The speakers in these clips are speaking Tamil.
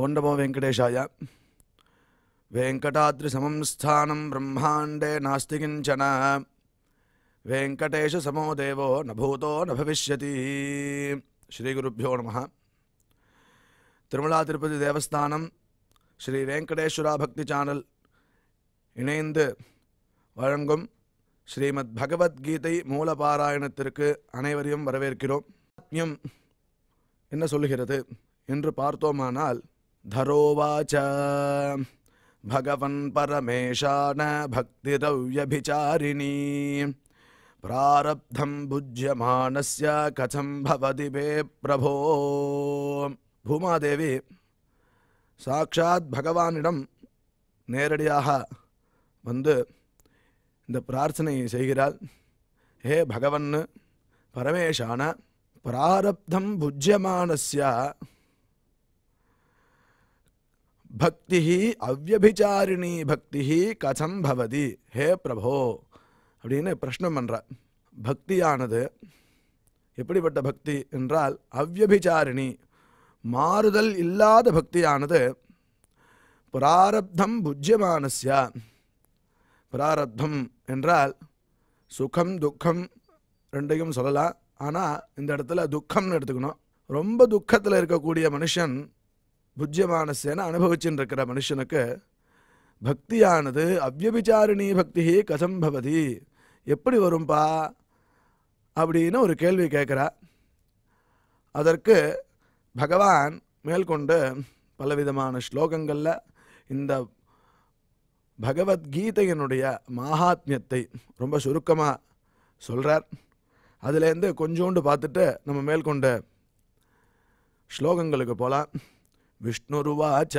ओं नमो वेंकटेशाय। वेंकटाद्रिसमं स्थानं ब्रह्मांडे नास्ति किंचन, वेंकटेश समो देवो न भूतो न भविष्यति। श्री गुरुभ्यो नमः। तिरुमला तिरुपति देवस्थानम श्री वेंकटेश्वरा भक्ति चैनल इணைந்து வழங்கும் ஸ்ரீமத் பகவத்கீதை மூலபாராயணத்திற்கு அனைவரையும் வரவேற்கிறோம். ஆத்மியம் என்ன சொல்லுகிறது என்று பார்த்தோமானால், தரோவாச்ச பகவன் பரமேஷான பக்திரவ்யபிசாரிணி பிராரப்தம் புஜ்யமானஸ்ய கதம் பவதி வே பிரபோ. பூமாதேவி சாக்ஷாத் பகவானிடம் நேரடியாக வந்து இந்த பிரார்த்தனையை செய்கிறாள். ஹே பகவன், பரமேஷான பிராரப்தம் புஜ்யமானஸ்ய பக்தி அவ்யபிசாரிணி பக்தி கதம் பவதி ஹே பிரபோ அப்படின்னு பிரஷ்னம் பண்ற. பக்தியானது எப்படிப்பட்ட பக்தி என்றால், அவ்யபிசாரிணி மாறுதல் இல்லாத பக்தியானது. பிராரப்தம் புஜ்யமானஸ்ய, பிராரப்தம் என்றால் சுகம் துக்கம் ரெண்டையும் சொல்லலாம். ஆனால் இந்த இடத்துல துக்கம்னு எடுத்துக்கணும். ரொம்ப துக்கத்தில் இருக்கக்கூடிய மனுஷன் புஜ்யமானஸ்யன அனுபவிச்சுன்னு இருக்கிற மனுஷனுக்கு பக்தியானது அவ்யபிசாரிணி பக்தி கதம் பவதி எப்படி வரும்பா அப்படின்னு ஒரு கேள்வி கேட்குறா. அதற்கு பகவான் மேற்கொண்டு பலவிதமான ஸ்லோகங்களில் இந்த பகவத்கீதையினுடைய மகாத்மியத்தை ரொம்ப சுருக்கமாக சொல்கிறார். அதுலேருந்து கொஞ்சோண்டு பார்த்துட்டு நம்ம மேற்கொண்ட ஸ்லோகங்களுக்கு போகலாம். விஷ்ணுருவாச்ச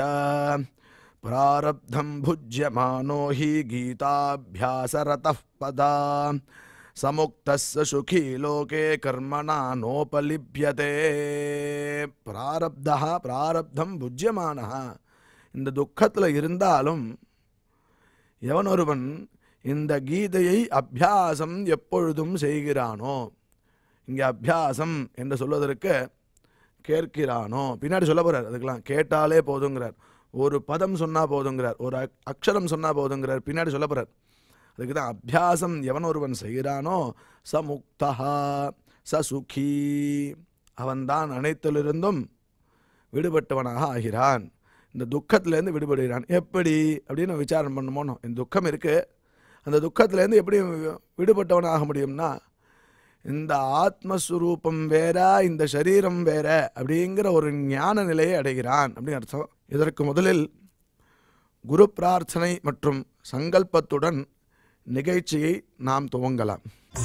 பிராரப்தம் புஜ்யமானோ ஹி கீதாபியாசரதः பதா சமுக்தஸ்ஸ சுகி லோகே கர்மணா நோபலிப்யதே. பிராரப்தः பிராரப்தம் புஜ்யமானः, இந்த துக்கத்தில் இருந்தாலும் எவன் ஒருவன் இந்த கீதையை அபியாசம் எப்பொழுதும் செய்கிறானோ, இங்கே அபியாசம் என்று சொல்வதற்கு கேட்கிறானோ, பின்னாடி சொல்ல போகிறார். அதுக்கெல்லாம் கேட்டாலே போதுங்கிறார். ஒரு பதம் சொன்னால் போதுங்கிறார், ஒரு அக்ஷரம் சொன்னால் போதுங்கிறார், பின்னாடி சொல்ல போகிறார். அதுக்கு தான் அபியாசம் எவன் ஒருவன் செய்கிறானோ ச முக்தா ச சுகி, அவன்தான் அனைத்திலிருந்தும் விடுபட்டவனாக ஆகிறான், இந்த துக்கத்திலேருந்து விடுபடுகிறான். எப்படி அப்படின்னு விசாரம் பண்ணுமோனோ, இந்த துக்கம் இருக்குது, அந்த துக்கத்திலேருந்து எப்படி விடுபட்டவனாக முடியும்னா, இந்த ஆத்மஸ்வரூபம் வேற இந்த சரீரம் வேற அப்படிங்கிற ஒரு ஞான நிலையை அடைகிறான் அப்படின்னு அர்த்தம். இதற்கு முதலில் குரு பிரார்த்தனை மற்றும் சங்கல்பத்துடன் நிகழ்ச்சியை நாம் துவங்கலாம்.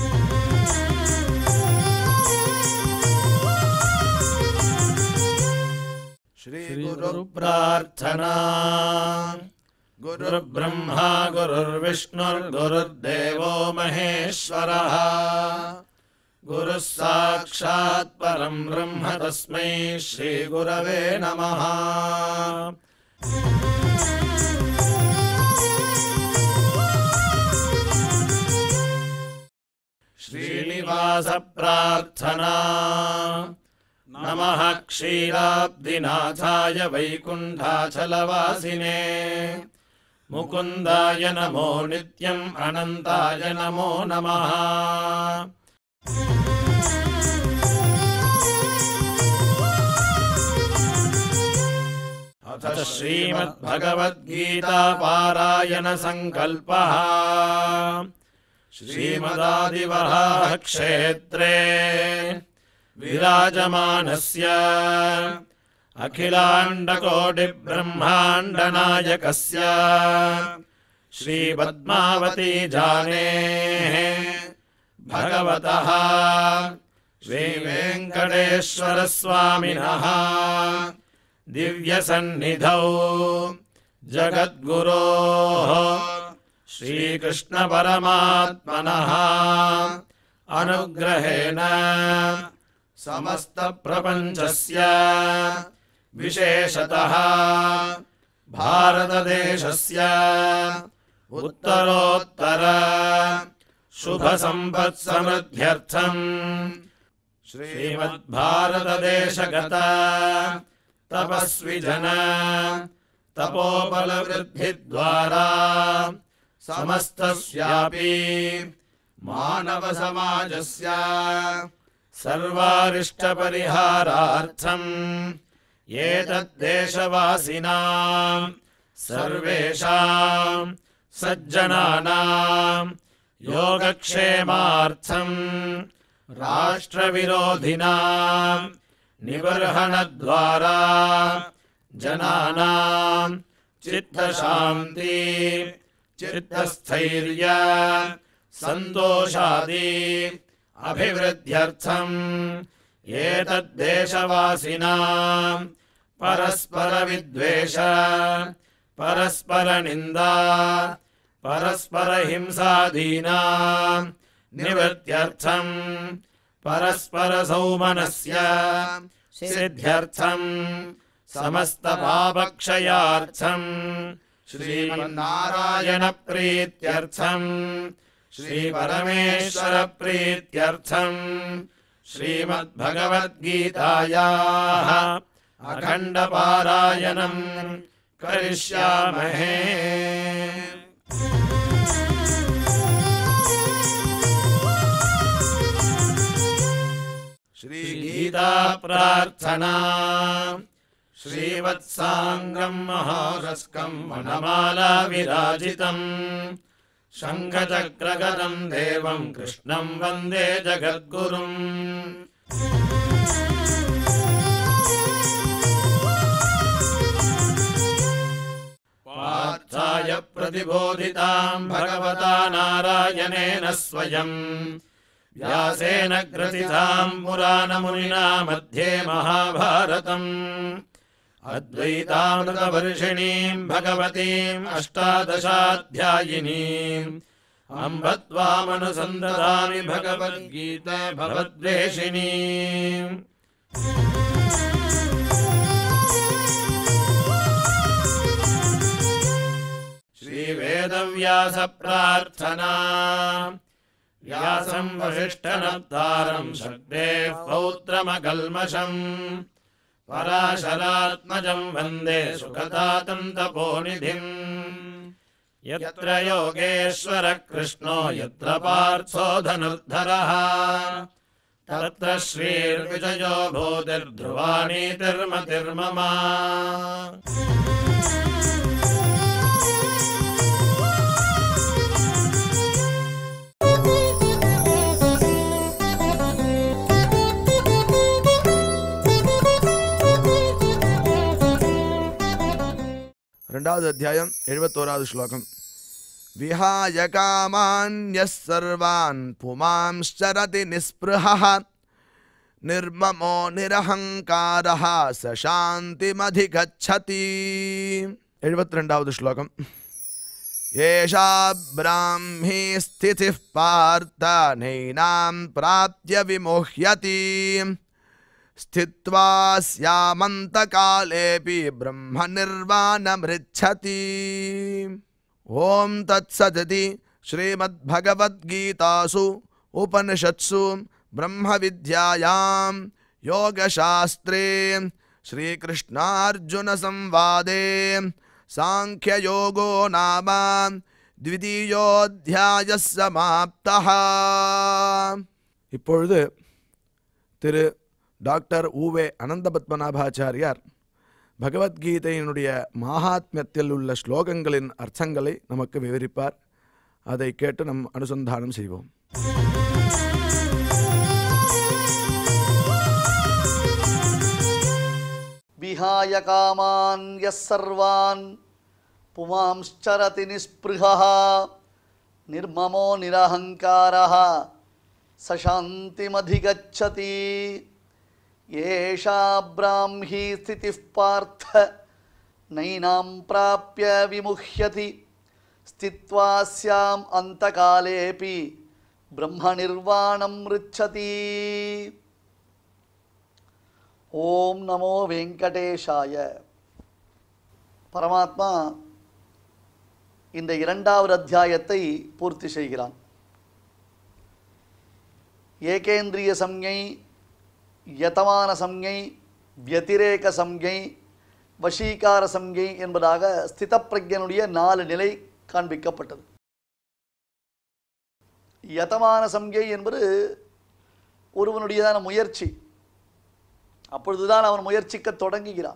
ஸ்ரீ குரு பிரார்த்தனா. குரு பிரம்மா குருர் விஷ்ணுர் குருர்தேவோ மகேஸ்வரः குரு சாக்ஷாத் பரம் பிரம்ம தஸ்மை ஸ்ரீ குரவே நமः. ஸ்ரீனிவாச பிரார்த்தனா. நமः க்ஷீராப்திநாதாய வைகுண்டாச்சலவாசினே முகுந்தாய நமோ நித்யம் அனந்தாய நமோ நமः. அத ஸ்ரீமத்பகவத்கீதா பாராயண சங்கல்பः. ஸ்ரீமதாதிவராஹ க்ஷேத்ரே விராஜமானஸ்ய அகிலாண்டகோடி பிரம்மாண்டநாயகஸ்ய ஸ்ரீபத்மாவதி ஜானேः பகவதः ஸ்ரீ வெங்கடேஸ்வர ஸ்வாமினः திவ்யசந்நிதௌ ஜகத்குரோः ஸ்ரீகிருஷ்ண பரமாத்மனः அனுக்ரஹேன समस्त प्रपंचस्य विशेषतः भारतदेशस्य उत्तरोत्तर शुभ संपत् समृद्ध्यर्थं श्रीमद्भारतदेशगत तपस्विजन तपोबलवृद्धिद्वारा समस्तस्यापि मानवसमाजस्य सर्वारिष्टपरिहारार्थम् एतद्देशवासिनां सर्वेषां सज्जनानां योगक्षेमार्थम् राष्ट्रविरोधिनां निबर्हणद्वारा जनानां चित्तशान्ति चित्तस्थैर्य सन्तोषादि अभिवृद्ध्यर्थम् एतद्देशवासिनां परस्परविद्वेष परस्परनिन्दा परस्परहिंसादीनां निवृत्त्यर्थम् परस्परसौमनस्य सिद्ध्यर्थम् समस्तपापक्षयार्थम् श्रीमन्नारायणप्रीत्यर्थम् श्रीपरमेश्वरप्रीत्यर्थम् श्रीमद्भगवद्गीतायाः अखण्डपारायणम् करिष्यामहे। श्रीगीता प्रार्थना श्रीवत्साङ्गं महारस्कं वनमाला विराजितम् शङ्खचक्रगदं देवं कृष्णं वन्दे जगद्गुरुम्। पार्थाय प्रतिबोधितां भगवता नारायणेन स्वयं व्यासेन ग्रथितां पुराणमुनिना मध्ये महाभारतम् अद्वैतामृतवर्षिणीं भगवतीम् अष्टादशाध्यायिनीम् अम्ब त्वामनुसन्दधामि भगवद्गीता भवद्वेषिणीम्। श्रीवेदव्यास प्रार्थना व्यासं वसिष्ठनप्तारं शक्तेः पौत्रमकल्मषम् पराशरात्मजं वन्दे सुखदातं तपोनिधिम्। यत्र योगेश्वरः कृष्णो यत्र पार्थो धनुर्धरः तत्र श्रीर्विजयो भूतिर्ध्रुवा नीतिर्मतिर्मम। రెండవది అధ్యాయం 71వ శ్లోకం. విహాయ కామాన్యః సర్వాన్ పుమాంశ్చరతి నిస్పృహః నిర్మమో నిరహంకారః స శాంతిమధిగచ్చతి. 72వ శ్లోకం. ఏషా బ్రాహ్మీ స్థితిః పార్థ నైనాం ప్రాప్య విమోహ్యతి स्थित्वा स्यामन्तकालेऽपि ब्रह्मनिर्वाणमृच्छति. ओम तत्सदिति श्रीमद्भगवद्गीतासु उपनिषत्सु ब्रह्मविद्यायां योगशास्त्रे श्रीकृष्णार्जुनसंवादे सांख्ययोगो नाम द्वितीयोऽध्यायः समाप्तः. இப்பொழுது திரு டாக்டர் உவே அனந்தபத்மநாபாச்சாரியார் பகவத்கீதையினுடைய மகாத்மியத்தில் உள்ள ஸ்லோகங்களின் அர்த்தங்களை நமக்கு விவரிப்பார். அதை கேட்டு நம் அனுசந்தானம் செய்வோம். விஹாய காமான் யஸ் சர்வான் புமாம்ச்சரதி நிஸ்பிருஹः நிர்மமோ நிரஹங்காரः சசாந்திமதிகச்சதி. ஏஷா பிராஹ்மீ ஸ்திதிः பார்த்த நைனாம் பிராப்ய விமுஹ்யதி ஸ்தித்வா ஸ்யாம் அந்தகாலேபி பிரம்மநிர்வாணம் ருச்சதி. ஓம் நமோ வெங்கடேஷாய. பரமாத்மா இந்த இரண்டாவது அத்தியாயத்தை பூர்த்தி செய்கிறான். ஏகேந்திரிய சம்ஞை, யதமான சம்ஞை, व्यतिरेक संज्ञை, வசீகார சம்ஞை என்பதாக ஸ்திதப்பிரஜனுடைய 4 நிலை காண்பிக்கப்பட்டது. யதமான சம்ஞை என்பது ஒருவனுடையதான முயற்சி. அப்பொழுதுதான் அவன் முயற்சிக்க தொடங்குகிறான்.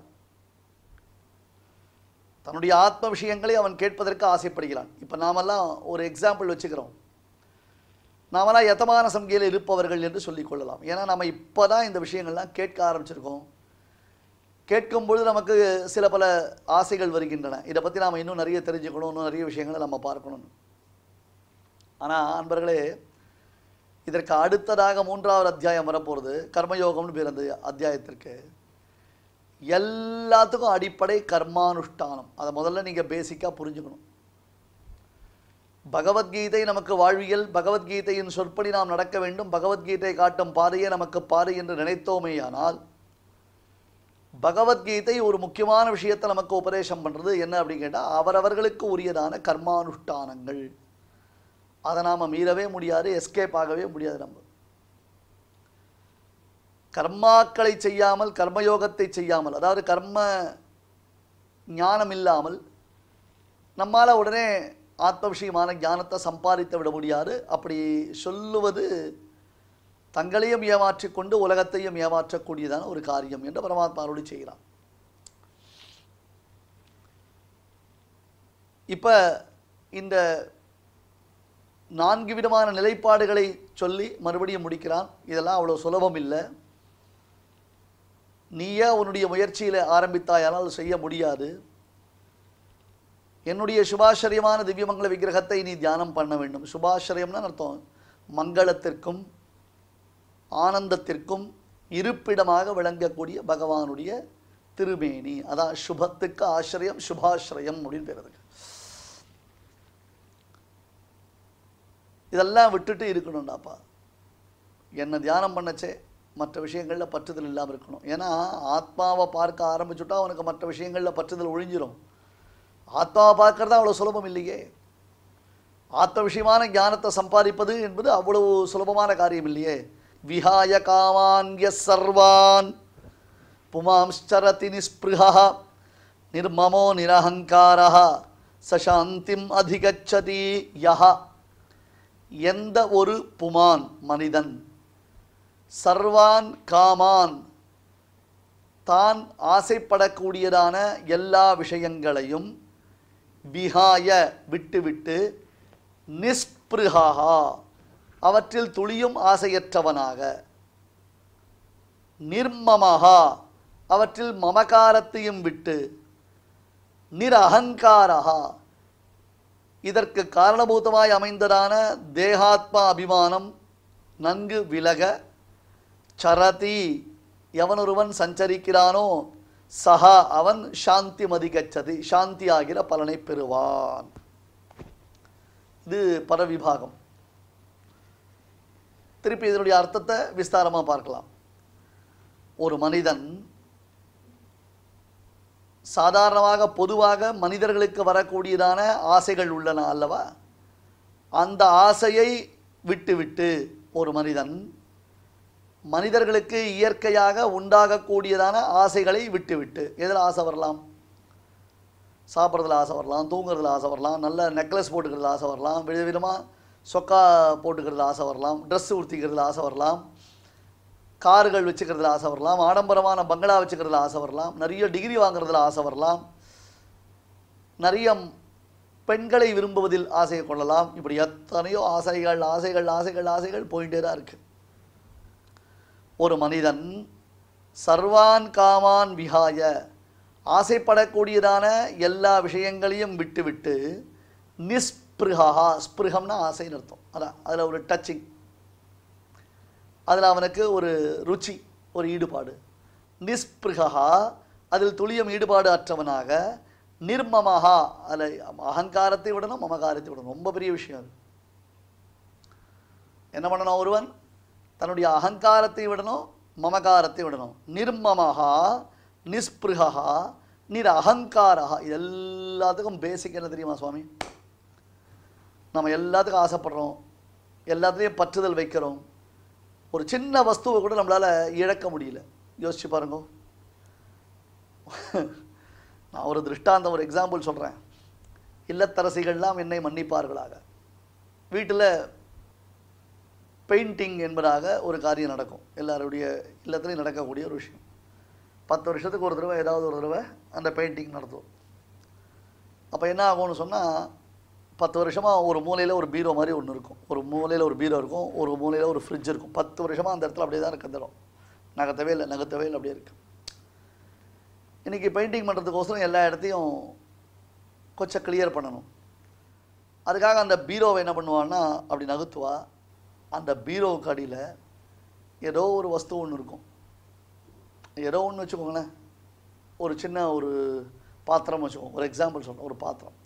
தன்னுடைய ஆத்ம விஷயங்களை அவன் கேட்பதற்கு ஆசைப்படுகிறான். இப்போ நாமெல்லாம் ஒரு எக்ஸாம்பிள் வச்சுக்கிறோம். நாமெல்லாம் யதமான சம்கையில் இருப்பவர்கள் என்று சொல்லிக்கொள்ளலாம். ஏன்னா நம்ம இப்போ தான் இந்த விஷயங்கள்லாம் கேட்க ஆரம்பிச்சிருக்கோம். கேட்கும்பொழுது நமக்கு சில பல ஆசைகள் வருகின்றன. இதை பற்றி நாம் இன்னும் நிறைய தெரிஞ்சுக்கணும், இன்னும் நிறைய விஷயங்களை நம்ம பார்க்கணும். ஆனால் அன்பர்களே, இதற்கு அடுத்ததாக 3வது அத்தியாயம் வரப்போகிறது. கர்மயோகம்னு பேர் அந்த அத்தியாயத்திற்கு. எல்லாத்துக்கும் அடிப்படை கர்மானுஷ்டானம். அதை முதல்ல நீங்கள் பேசிக்காக புரிஞ்சுக்கணும். பகவத்கீதை நமக்கு வாழ்வியல், பகவத்கீதையின் சொற்படி நாம் நடக்க வேண்டும், பகவத்கீதை காட்டும் பாதையே நமக்கு பாதை என்று நினைத்தோமேயானால், பகவத்கீதை ஒரு முக்கியமான விஷயத்தை நமக்கு உபதேசம் பண்ணுறது என்ன அப்படின்னு கேட்டால், அவரவர்களுக்கு உரியதான கர்மானுஷ்டானங்கள். அதை நாம் மீறவே முடியாது, எஸ்கேப் ஆகவே முடியாது. நம்ம கர்மாக்களை செய்யாமல், கர்மயோகத்தை செய்யாமல், அதாவது கர்ம ஞானம் இல்லாமல் நம்மால் உடனே ஆத்ம விஷயமான ஞானத்தை சம்பாதித்து விட முடியாது. அப்படி சொல்லுவது தங்களையும் ஏமாற்றிக்கொண்டு உலகத்தையும் ஏமாற்றக்கூடியதான ஒரு காரியம் என்று பரமாத்மாவோடு செய்கிறான். இப்போ இந்த 4 விதமான நிலைப்பாடுகளை சொல்லி மறுபடியும் முடிக்கிறான். இதெல்லாம் அவ்வளோ சுலபம் இல்லை. நீயே உன்னுடைய முயற்சியில் ஆரம்பித்தாயானால் செய்ய முடியாது. என்னுடைய சுபாஷரியமான திவ்யமங்கல விக்கிரகத்தை நீ தியானம் பண்ண வேண்டும். சுபாஷரியம்னா அர்த்தம் மங்களத்திற்கும் ஆனந்தத்திற்கும் இருப்பிடமாக விளங்கக்கூடிய பகவானுடைய திருமேனி. அதான் சுபத்துக்கு ஆசிரியம், சுபாசிரியம் அப்படின்னு பேர். அதுக்கு இதெல்லாம் விட்டுட்டு இருக்கணும்டாப்பா. என்னை தியானம் பண்ணச்சே மற்ற விஷயங்களில் பற்றுதல் இல்லாமல் இருக்கணும். ஏன்னா ஆத்மாவை பார்க்க ஆரம்பிச்சுட்டா அவனுக்கு மற்ற விஷயங்களில் பற்றுதல் ஒழிஞ்சிடும். ஆத்மாவை பார்க்கறது அவ்வளோ சுலபம் இல்லையே. ஆத்ம விஷயமான ஞானத்தை சம்பாதிப்பது என்பது அவ்வளவு சுலபமான காரியம் இல்லையே. விஹாய காமான்ய சர்வான் புமாம்ச்சரதி நிஸ்பிருஹா நிர்மமோ நிரஹங்காரஹ சசாந்திம் அதிகச்சதி யஹ. எந்த ஒரு புமான் மனிதன் சர்வான் காமான் தான் ஆசைப்படக்கூடியதான எல்லா விஷயங்களையும் விஹாய விட்டுவிட்டு நிஸ்பிருஹா அவற்றில் துளியும் ஆசையற்றவனாக நிர்மமஹா அவற்றில் மமகாரத்தையும் விட்டு நிரஹங்காரஹா இதற்கு காரணபூதமாய் அமைந்ததான தேகாத்மா அபிமானம் நன்கு விலக சரதி எவனொருவன் சஞ்சரிக்கிறானோ சஹா அவன் சாந்தி மதிகச்சதி சாந்தி ஆகிற பலனை பெறுவான். இது பரவிபாகம். திருப்பி இதனுடைய அர்த்தத்தை விஸ்தாரமாக பார்க்கலாம். ஒரு மனிதன் சாதாரணமாக பொதுவாக மனிதர்களுக்கு வரக்கூடியதான ஆசைகள் உள்ளன அல்லவா? அந்த ஆசையை விட்டுவிட்டு ஒரு மனிதன் மனிதர்களுக்கு இயற்கையாக உண்டாகக்கூடியதான ஆசைகளை விட்டுவிட்டு, எதில் ஆசை வரலாம்? சாப்பிட்றதுல ஆசை வரலாம், தூங்குறதுல ஆசை வரலாம், நல்ல நெக்லஸ் போட்டுக்கிறதுல ஆசை வரலாம், விதவிதமாக சொக்கா போட்டுக்கிறதுல ஆசை வரலாம், ட்ரெஸ்ஸு உடுத்திக்கிறதுல ஆசை வரலாம், கார்கள் வச்சுக்கிறதுல ஆசை வரலாம், ஆடம்பரமான பங்களா வச்சுக்கிறதுல ஆசை வரலாம், நிறைய டிகிரி வாங்குறதுல ஆசை வரலாம், நிறைய பெண்களை விரும்புவதில் ஆசையை கொள்ளலாம். இப்படி எத்தனையோ ஆசைகள் ஆசைகள் ஆசைகள் ஆசைகள் போயிட்டே தான் இருக்குது. ஒரு மனிதன் சர்வான் காமான் விஹாய ஆசைப்படக்கூடியதான எல்லா விஷயங்களையும் விட்டுவிட்டு நிஸ்பிருஹா, ஸ்பிருகம்னா ஆசைன்னு அர்த்தம். அதான் அதில் ஒரு டச்சிங், அதில் அவனுக்கு ஒரு ருச்சி, ஒரு ஈடுபாடு. நிஸ்பிருஹா அதில் துளியும் ஈடுபாடு அற்றவனாக நிர்மமஹா அதில் அகங்காரத்தை விடணும், மமகாரத்தை விடணும். ரொம்ப பெரிய விஷயம் அது. என்ன பண்ணணும்? ஒருவன் தன்னுடைய அகங்காரத்தை விடணும், மமகாரத்தை விடணும். நிர்மமஹா நிஸ்பிருஹா நிர் அகங்காரஹா. இது எல்லாத்துக்கும் பேசிக் என்ன தெரியுமா சுவாமி? நம்ம எல்லாத்துக்கும் ஆசைப்படுறோம், எல்லாத்துலேயும் பற்றுதல் வைக்கிறோம். ஒரு சின்ன வஸ்துவை கூட நம்மளால் இழக்க முடியல. யோசிச்சு பாருங்க. நான் ஒரு திருஷ்டாந்தம், ஒரு எக்ஸாம்பிள் சொல்கிறேன். இல்லத்தரசிகள்லாம் என்னை மன்னிப்பார்களாக. வீட்டில் பெயிண்டிங் என்பதாக ஒரு காரியம் நடக்கும். எல்லாருடைய இல்லத்துலையும் நடக்கக்கூடிய ஒரு விஷயம். 10 வருஷத்துக்கு ஒரு தடவை ஏதாவது ஒரு தடவை அந்த பெயிண்டிங் நடத்துவோம். அப்போ என்ன ஆகும்னு சொன்னால், 10 வருஷமாக ஒரு மூலையில் ஒரு பீரோ மாதிரி ஒன்று இருக்கும், ஒரு மூலையில் ஒரு பீரோ இருக்கும், ஒரு மூலையில் ஒரு ஃப்ரிட்ஜ் இருக்கும். 10 வருஷமாக அந்த இடத்துல அப்படியே தான் இருக்குது. நகர்த்தவே இல்லை அப்படியே இருக்குது. இன்றைக்கி பெயிண்டிங் பண்ணுறதுக்கோசரம் எல்லா இடத்தையும் கொஞ்சம் கிளியர் பண்ணணும். அதுக்காக அந்த பீரோவை என்ன பண்ணுவான்னா அப்படி நகர்த்துவா. அந்த பீரோவுக்கு அடியில் ஏதோ ஒரு வஸ்து ஒன்று இருக்கும். ஏதோ ஒன்று வச்சுக்கோங்களேன், ஒரு சின்ன ஒரு பாத்திரம் வச்சுக்கோங்க, ஒரு எக்ஸாம்பிள் சொல்கிறேன், ஒரு பாத்திரம்.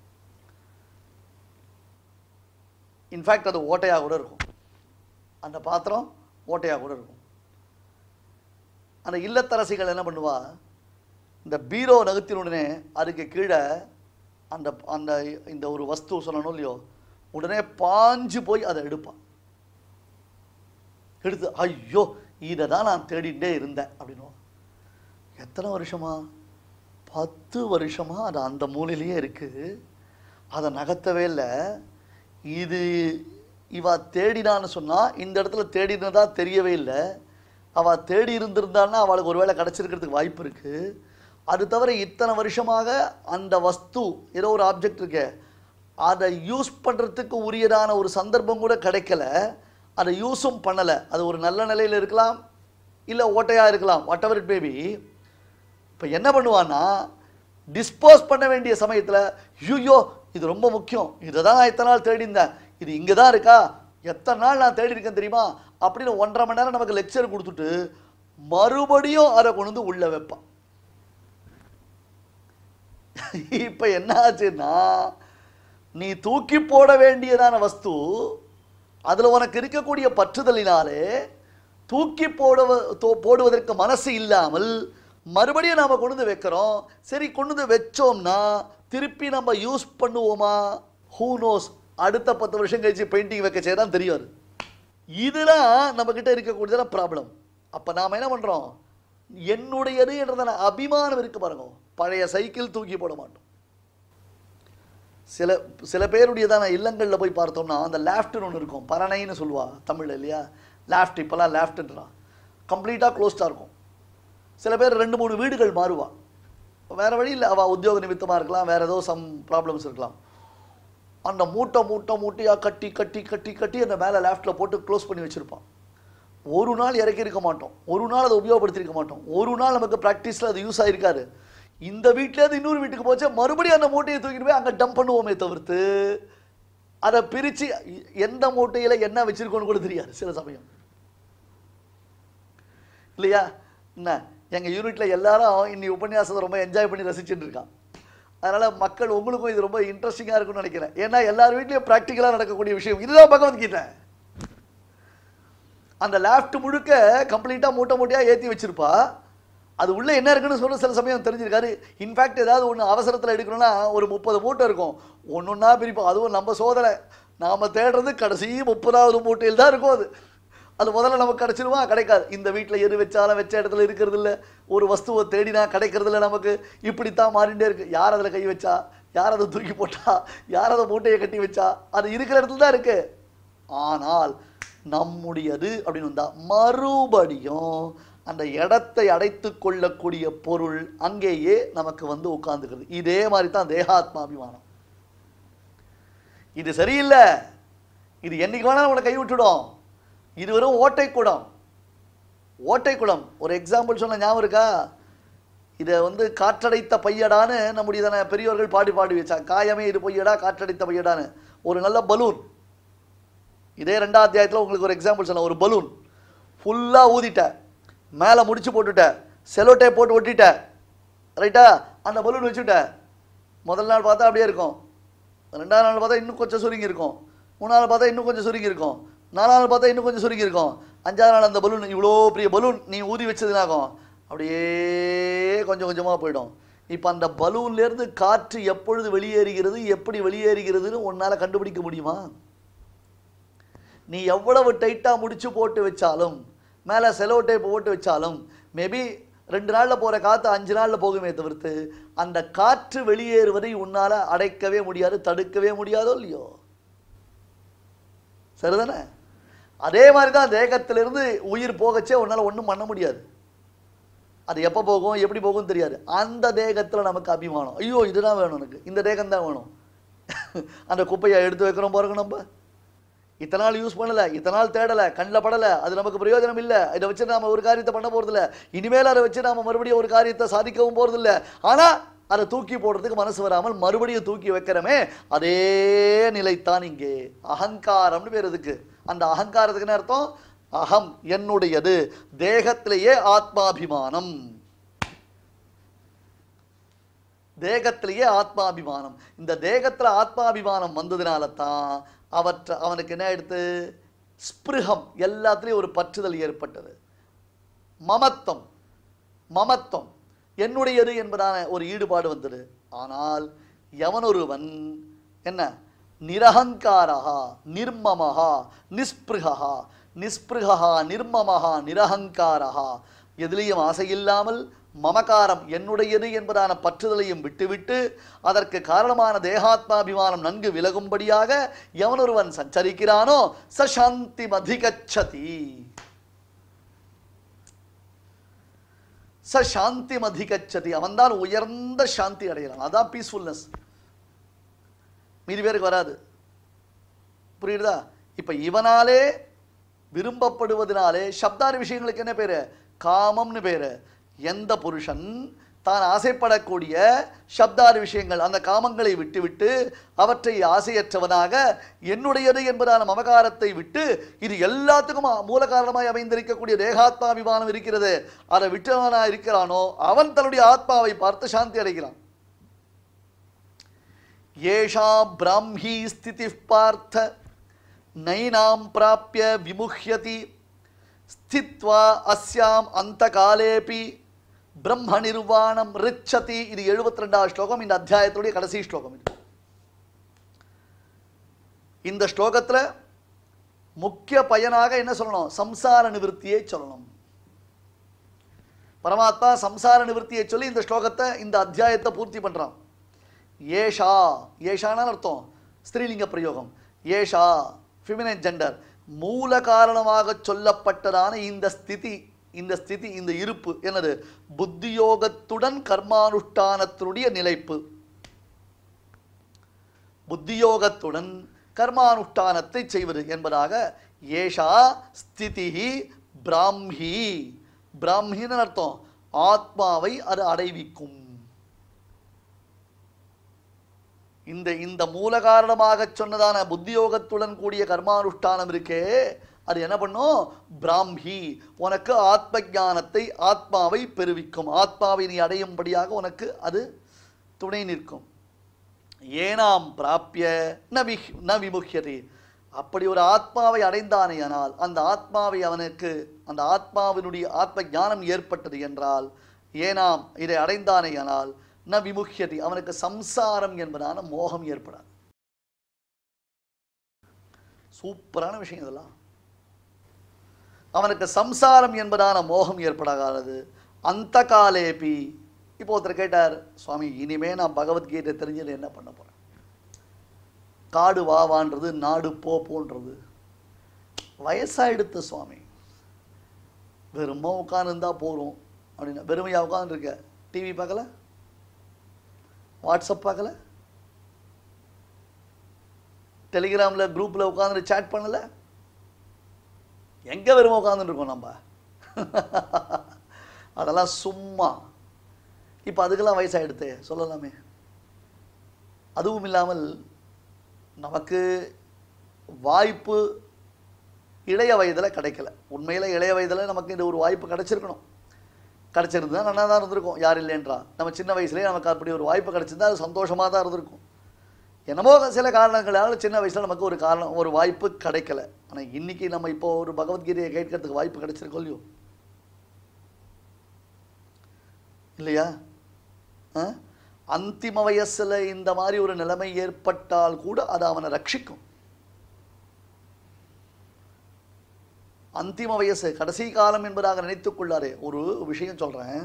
இன்ஃபேக்ட் அது ஓட்டையாக கூட இருக்கும். அந்த பாத்திரம் ஓட்டையாக கூட இருக்கும். அந்த இல்லத்தரசிகள் என்ன பண்ணுவா, இந்த பீரோ நகர்த்தின உடனே அதுக்கு கீழே அந்த அந்த இந்த ஒரு வஸ்து சொல்லணும் இல்லையோ, உடனே பாஞ்சு போய் அதை எடுப்பான். எடுத்து ஐயோ இதை தான் நான் தேடிகிட்டே இருந்தேன் அப்படின்னு. எத்தனை வருஷமா? 10 வருஷமாக அது அந்த மூலையிலேயே இருக்குது, அதை நகர்த்தவே இல்லை. இது இவ தேடினான்னு சொன்னால் இந்த இடத்துல தேடினதா தெரியவே இல்லை. அவள் தேடி இருந்திருந்தான்னா அவளுக்கு ஒரு வேளை கிடச்சிருக்கிறதுக்கு வாய்ப்பு இருக்குது. அது தவிர இத்தனை வருஷமாக அந்த வஸ்து ஏதோ ஒரு ஆப்ஜெக்ட் இருக்கு, அதை யூஸ் பண்ணுறதுக்கு உரியதான ஒரு சந்தர்ப்பம் கூட கிடைக்கல, அதை யூஸும் பண்ணலை. அது ஒரு நல்ல நிலையில் இருக்கலாம், இல்லை ஓட்டையாக இருக்கலாம், வாட் எவர் இட் மேபி. இப்போ என்ன பண்ணுவான்னா, டிஸ்போஸ் பண்ண வேண்டிய சமயத்தில் ஐயோ இது ரொம்ப முக்கியம், இதை தான் நான் இத்தனை நாள் தேடி இருந்தேன், இது இங்கே தான் இருக்கா, எத்தனை நாள் நான் தேடி இருக்கேன் தெரியுமா அப்படின்னு 1.5 மணி நேரம் நமக்கு லெக்சர் கொடுத்துட்டு மறுபடியும் அதை கொண்டு வந்து உள்ள வைப்பான். இப்போ என்ன ஆச்சுன்னா, நீ தூக்கி போட வேண்டியதான வஸ்து அதில் உனக்கு இருக்கக்கூடிய பற்றுதலினாலே தூக்கி போடுவதற்கு மனசு இல்லாமல் மறுபடியும் நாம் கொண்டு வந்து வைக்கிறோம். சரி, கொண்டு வந்து வச்சோம்னா திருப்பி நம்ம யூஸ் பண்ணுவோமா? Who knows. அடுத்த 10 வருஷம் கழிச்சு பெயிண்டிங் வைக்க செய்யதான் தெரியாது. இதெல்லாம் நம்மக்கிட்ட இருக்கக்கூடியதான ப்ராப்ளம். அப்போ நாம் என்ன பண்ணுறோம், என்னுடையது என்றதான அபிமானம் இருக்கு பாருங்க. பழைய சைக்கிள் தூக்கி போட மாட்டோம். சில பேருடையதான இல்லங்களில் போய் பார்த்தோம்னா அந்த லேஃப்ட்னு ஒன்று இருக்கும், பரணைன்னு சொல்லுவா தமிழில் இல்லையா, லேஃப்ட். இப்போலாம் லேஃப்ட்ன்றான், கம்ப்ளீட்டாக க்ளோஸ்டாக இருக்கும். சில பேர் 2-3 வீடுகள் மாறுவா, வேறு வழி இல்லை, அவள் உத்தியோக நிமித்தமாக இருக்கலாம், வேறு ஏதோ சம் ப்ராப்ளம்ஸ் இருக்கலாம். அந்த மூட்டையாக கட்டி கட்டி கட்டி கட்டி அந்த மேலே லேஃப்ட்டில் போட்டு க்ளோஸ் பண்ணி வச்சுருப்பான். ஒரு நாள் இறக்கி இருக்க மாட்டோம், ஒரு நாள் அதை உபயோகப்படுத்திருக்க மாட்டோம், ஒரு நாள் நமக்கு ப்ராக்டிஸில் அது யூஸ் ஆகிருக்காரு. இந்த வீட்டிலேருந்து இன்னொரு வீட்டுக்கு போச்சு மறுபடியும் அந்த மூட்டையை தூக்கிட்டு போய் அங்கே டம்ப் பண்ணுவோமே தவிர்த்து அதை பிரித்து எந்த மூட்டையில் என்ன வச்சுருக்கோன்னு கூட தெரியாது சில சமயம் இல்லையா. என்ன எங்கள் யூனிட்டில் எல்லாரும் இன்னி உபன்யாசத்தை ரொம்ப என்ஜாய் பண்ணி ரசிச்சுட்டு இருக்கான். அதனால் மக்கள் உங்களுக்கும் இது ரொம்ப இன்ட்ரெஸ்டிங்காக இருக்குன்னு நினைக்கிறேன். ஏன்னா எல்லார் வீட்லேயும் ப்ராக்டிக்கலாக நடக்கக்கூடிய விஷயம் இதுதான் பகவத்கீதை. அந்த லேஃப்ட் முழுக்க கம்ப்ளீட்டாக மூட்டையாக ஏற்றி வச்சுருப்பா. அது உள்ளே என்ன இருக்குன்னு சொல்ல சில சமயம் தெரிஞ்சிருக்காரு. இன்ஃபேக்ட் ஏதாவது ஒன்று அவசரத்தில் எடுக்கணும்னா ஒரு 30 மூட்டை இருக்கும், ஒன்றா பிரிப்போம். அதுவும் நம்ம சோதனை, நாம் தேடுறது கடைசி 30வது மூட்டையில் தான் இருக்கும். அது முதல்ல நமக்கு கிடச்சிருவா, கிடைக்காது. இந்த வீட்டில் எது வச்சாலும் வச்ச இடத்துல இருக்கிறது இல்லை, ஒரு வஸ்துவை தேடினா கிடைக்கிறது இல்லை நமக்கு. இப்படித்தான் மாறிண்டே இருக்குது. யார் அதில் கை வச்சா, யார் அதை தூக்கி போட்டா, யார் அதை மூட்டையை கட்டி வச்சா, அது இருக்கிற இடத்துல தான் இருக்குது. ஆனால் நம்முடையது அப்படின்னு வந்தால் மறுபடியும் அந்த இடத்தை அடைத்து கொள்ளக்கூடிய பொருள் அங்கேயே நமக்கு வந்து உட்கார்ந்துக்கிறது. இதே மாதிரி தான் தேகாத்மாபிமானம். இது சரியில்லை, இது என்னைக்கு வேணாலும் உங்களை கைவிட்டுடும். இது வெறும் ஓட்டை குடம். ஒரு எக்ஸாம்பிள் சொன்ன ஞாபகம் இருக்கா? இதை வந்து காற்றடைத்த பையடான்னு நம்முடைய தானே பெரியவர்கள் பாடி வச்சா. காயமே இது பொய்யடா காற்றடைத்த பையடான்னு. ஒரு நல்ல பலூன், இதே 2ஆம் அத்தியாயத்தில் உங்களுக்கு ஒரு எக்ஸாம்பிள் சொன்ன. ஒரு பலூன் ஃபுல்லாக ஊதிட்ட, மேலே முடிச்சு போட்டுட்ட, செலோ டேப் போட்டு ஒட்டிட்ட, ரைட்டா? அந்த பலூன் வச்சுட்ட. முதல் நாள் பார்த்தா அப்படியே இருக்கும், 2ஆம் நாள் பார்த்தா இன்னும் கொஞ்சம் சுருங்கி இருக்கும், 3ஆம் நாள் பார்த்தா இன்னும் கொஞ்சம் சுருங்கி இருக்கும், 4ஆம் நாள் பார்த்தா இன்னும் கொஞ்சம் சுருங்கி இருக்கும், 5ஆம் நாள் அந்த பலூன் இவ்வளோ பெரிய பலூன் நீ ஊதி வச்சதுனாகும் அப்படியே கொஞ்சம் கொஞ்சமாக போயிடும். இப்போ அந்த பலூன்லேருந்து காற்று எப்பொழுது வெளியேறுகிறது, எப்படி வெளியேறுகிறதுன்னு உன்னால் கண்டுபிடிக்க முடியுமா? நீ எவ்வளவு டைட்டாக முடிச்சு போட்டு வச்சாலும், மேலே செலோ டேப் போட்டு வச்சாலும், மேபி 2 நாளில் போகிற காற்று 5 நாளில் போகுமே தவிர்த்து அந்த காற்று வெளியேறுவதை உன்னால் அடைக்கவே முடியாது, தடுக்கவே முடியாதோ இல்லையோ? சரிதானே? அதே மாதிரி தான் தேகத்திலிருந்து உயிர் போகச்சே உன்னால் ஒன்றும் பண்ண முடியாது. அது எப்போ போகும் எப்படி போகும் தெரியாது. அந்த தேகத்தில் நமக்கு அபிமானம், ஐயோ இதுதான் வேணும், எனக்கு இந்த தேகம் தான் வேணும். அந்த குப்பையை எடுத்து வைக்கிறோம் பாருங்க, நம்ம இத்தனை நாள் யூஸ் பண்ணலை, இத்தனை நாள் தேடலை, கண்ணில் படலை, அது நமக்கு பிரயோஜனம் இல்லை, இதை வச்சு நாம் ஒரு காரியத்தை பண்ண போகிறதில்ல, இனிமேல் அதை வச்சு நாம் மறுபடியும் ஒரு காரியத்தை சாதிக்கவும் போகிறதில்ல. ஆனால் அதை தூக்கி போடுறதுக்கு மனசு வராமல் மறுபடியும் தூக்கி வைக்கிறமே, அதே நிலைத்தான் இங்கே அகங்காரம்னு பேர். இதுக்கு அந்த அகங்காரத்துக்குன்னு அர்த்தம் அகம், என்னுடையது, தேகத்திலேயே ஆத்மாபிமானம், தேகத்திலேயே ஆத்மாபிமானம். இந்த தேகத்தில் ஆத்மாபிமானம் வந்ததுனால தான் அவனுக்கு என்ன எடுத்து ஸ்பிருகம், எல்லாத்துலேயும் ஒரு பற்றுதல் ஏற்பட்டது. மமத்தம், மமத்தம் என்னுடையது என்பதான ஒரு ஈடுபாடு வந்தது. ஆனால் எவனொருவன் என்ன நிரஹங்காரஹா நிர்மமஹா நிஸ்பிருகா, நிஸ்பிருகா நிர்மமஹா நிரஹங்காரஹா, எதிலையும் ஆசையில்லாமல் மமகாரம் என்னுடையது என்பதான பற்றுதலையும் விட்டுவிட்டு அதற்கு காரணமான தேகாத்மாபிமானம் நன்கு விலகும்படியாக எவனொருவன் சஞ்சரிக்கிறானோ சசாந்தி மதிகச்சதி, சாந்தி மதிகச்சதி, அவன்தான் உயர்ந்த சாந்தி அடைகிறான். அதான் பீஸ்ஃபுல்னஸ். மீதி பேருக்கு வராது. புரியுதா? இப்ப இவனாலே விரும்பப்படுவதனாலே சப்தாரி விஷயங்களுக்கு என்ன பேரு? காமம்னு பேரு. எந்த புருஷன் தான் ஆசைப்படக்கூடிய சப்தாரி விஷயங்கள், அந்த காமங்களை விட்டுவிட்டு அவற்றை ஆசையற்றவனாக என்னுடையது என்பதான மமகாரத்தை விட்டு இது எல்லாத்துக்கும் மூல காரணமாய் அமைந்திருக்கக்கூடிய தேகாத்மாபிமானம் இருக்கிறது, அதை விட்டவனா இருக்கிறானோ அவன் தன்னுடைய ஆத்மாவை பார்த்து சாந்தி அடைகிறான். ஏஷா பிராமி ஸ்திதி பார்த்த நைனாம் பிராப்ய விமுஹ்யதி ஸ்தித்வா அஸ்யாம் அந்த காலேபி பிரம்ம நிர்வாணம் ரிச்சதி. இது 72வது ஸ்லோகம், இந்த அத்தியாயத்துடைய கடைசி ஸ்லோகம். இது இந்த ஸ்லோகத்தில் முக்கிய பயனாக என்ன சொல்லணும்? சம்சார நிவர்த்தியை சொல்லணும். பரமாத்மா சம்சார நிவர்த்தியை சொல்லி இந்த ஸ்லோகத்தை, இந்த அத்தியாயத்தை பூர்த்தி பண்றான். ஏஷா, ஏஷான அர்த்தம் ஸ்திரீலிங்க பிரயோகம். ஏஷா ஃபெமினைன் ஜெண்டர். மூல காரணமாக சொல்லப்பட்டதான இந்த ஸ்திதி, இந்த ஸ்திதி, இந்த இருப்பு என்னது? புத்தியோகத்துடன் கர்மானுஷ்டானத்தினுடைய நிலைப்பு. புத்தியோகத்துடன் கர்மானுஷ்டானத்தை செய்வது என்பதாக ஏஷா ஸ்திதிஹி பிராமி. பிராமின்னு அர்த்தம் ஆத்மாவை அது அடைவிக்கும். இந்த மூல காரணமாக சொன்னதான புத்தியோகத்துடன் கூடிய கர்மானுஷ்டானம் இருக்கே, அது என்ன பண்ணும்? பிராமி, உனக்கு ஆத்ம ஞானத்தை, ஆத்மாவை பெறுவிக்கும். ஆத்மாவை நீ அடையும்படியாக உனக்கு அது துணை நிற்கும். ஏனாம் பிராப்பிய ந விமுஹ்யதி. அப்படி ஒரு ஆத்மாவை அடைந்தானேயானால், அந்த ஆத்மாவை அவனுக்கு, அந்த ஆத்மாவினுடைய ஆத்ம ஞானம் ஏற்பட்டது என்றால், ஏனாம் இதை அடைந்தானேயானால் ந விமுஹ்யதி, அவனுக்கு சம்சாரம் என்பதான மோகம் ஏற்படாது. சூப்பரான விஷயம் இதெல்லாம். அவனுக்கு சம்சாரம் என்பதான மோகம் ஏற்படாது. அந்த காலேபி. இப்போ ஒருத்தர் கேட்டார், சுவாமி இனிமே நான் பகவத்கீதை தெரிஞ்சது என்ன பண்ண போறேன்? காடு வாவான்றது, நாடு போன்றது வயசாயிடுத்து சுவாமி, வெறுமா உட்காந்துருந்தா போறோம் அப்படின்னா. வெறுமையா உட்காந்துருக்க, டிவி பார்க்கல, வாட்ஸ்அப் பார்க்கல, டெலிகிராம்ல குரூப்ல உட்காந்து சேட் பண்ணல, எங்க வெறுமை உட்காந்துருக்கோம் நம்ம? அதெல்லாம் சும்மா. இப்போ அதுக்கெல்லாம் வயசாகிடுத்து சொல்லலாமே. அதுவும் இல்லாமல் நமக்கு வாய்ப்பு இளைய வயதில் கிடைக்கல. உண்மையில் இளைய வயதில் நமக்கு இந்த ஒரு வாய்ப்பு கிடைச்சிருக்கணும். கிடைச்சிருந்தா நல்லா தான் இருந்திருக்கும், யார் இல்லைன்றா. நம்ம சின்ன வயசுலேயே நமக்கு அப்படி ஒரு வாய்ப்பு கிடைச்சிருந்தா அது சந்தோஷமாக தான் இருந்திருக்கும். என்னமோ சில காரணங்களால சின்ன வயசில் நமக்கு ஒரு வாய்ப்பு கிடைக்கல. ஆனால் இன்னைக்கு நம்ம இப்போ ஒரு பகவத்கீதையை கேட்கறதுக்கு வாய்ப்பு கிடைச்சிருக்கோம் இல்லையோ? இல்லையா? அந்திம வயசுல இந்த மாதிரி ஒரு நிலைமை ஏற்பட்டால் கூட அது அவனை ரட்சிக்கும். அந்திம வயசு கடைசி காலம் என்பதாக நினைத்துக் கொள்ளாரே. ஒரு விஷயம் சொல்கிறேன்,